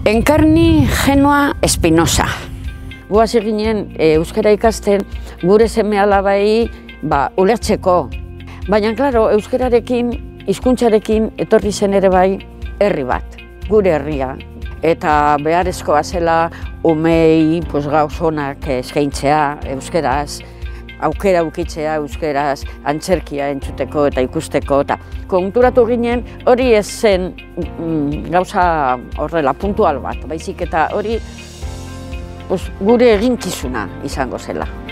Enkarni Genoa Espinosa. Guaz eginen euskara ikasten gure seme-alabai ulertzeko. Baina, klaro, euskararekin, hizkuntzarekin etorri zen ere bai herri bat, gure herria. Eta beharrezkoa zela umei gauz onak eskaintzea euskaraz, aukera ukitzea euskaraz, antzerkia entzuteko eta ikusteko. Konturatu ginen hori ez zen gauza horrela puntual bat, baizik eta hori gure eginkizuna izango zela.